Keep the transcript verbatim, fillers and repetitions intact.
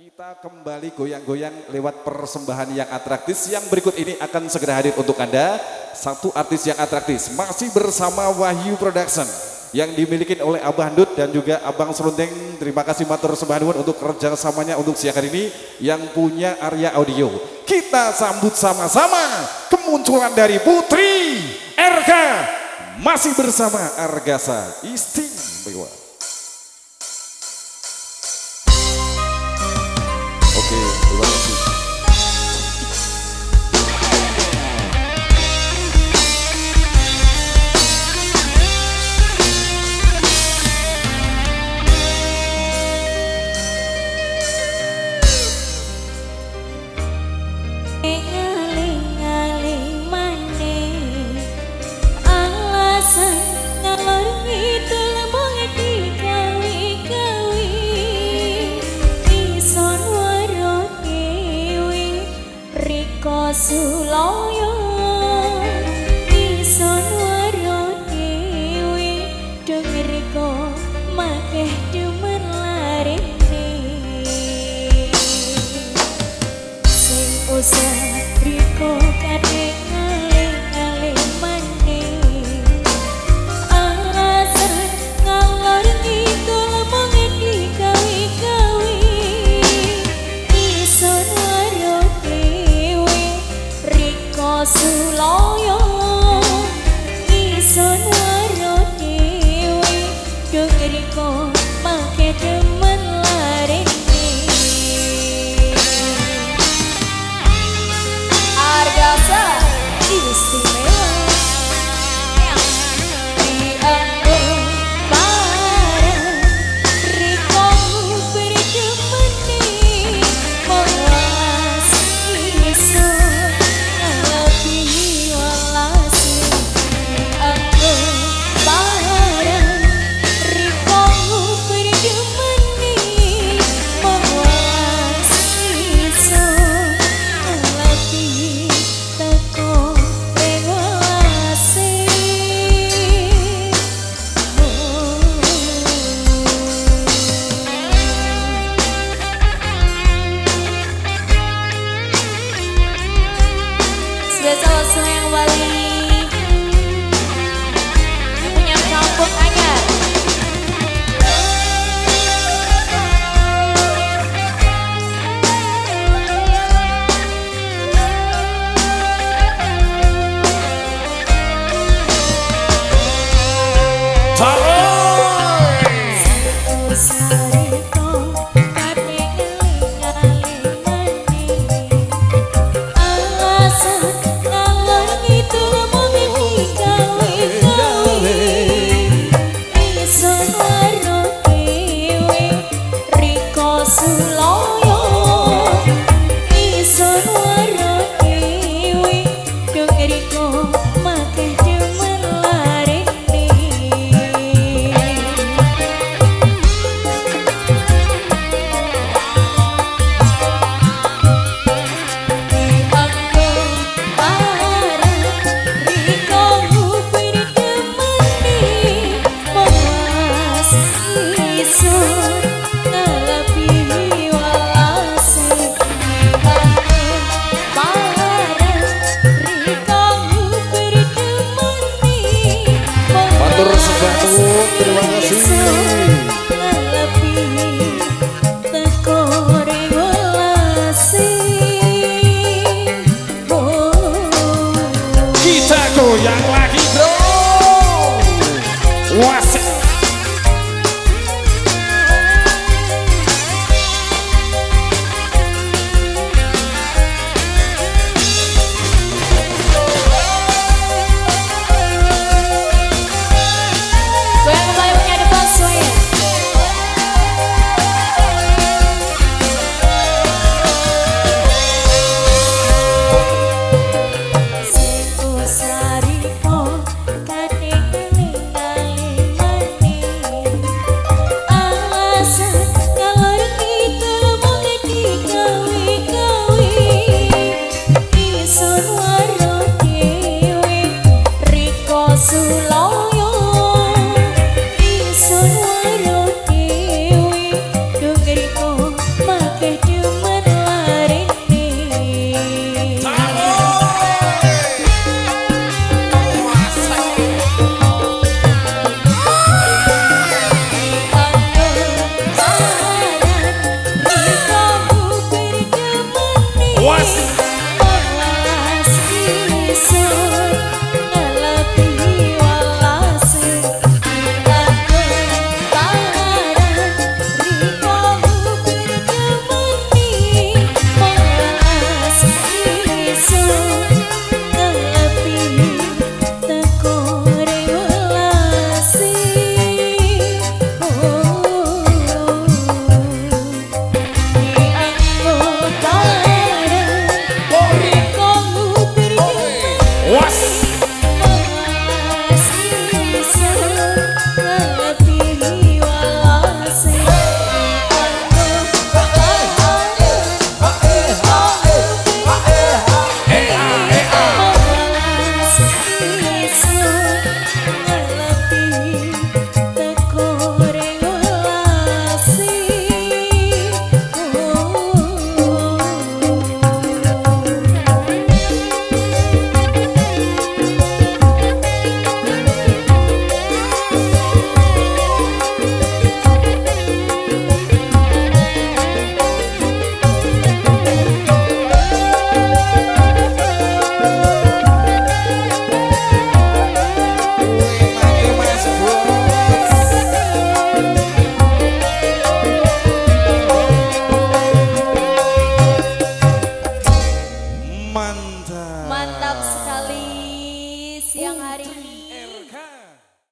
Kita kembali goyang-goyang lewat persembahan yang atraktif. Yang berikut ini akan segera hadir untuk Anda. Satu artis yang atraktif masih bersama Wahyu Production yang dimiliki oleh Abah Handut dan juga Abang Serundeng. Terima kasih matur sembah nuwun untuk kerjasamanya untuk siang hari ini yang punya Arya Audio. Kita sambut sama-sama kemunculan dari Putri Erga masih bersama Argasa Istimewa. Oke, terima kasih. Suloyo ison waro dewi dengeriko makeh demen larene sing usah riko kadek ngalih-ngalih maneh alasan ngalor ngidul mengendi kawi-kawi ison waro Suloyo ison waro dewi dengeriko make demen larene Argasa Istimewa dianggo bareng riko berdemeni mewas ison Spesial sayang Bali punya kampung anyar. Suloyo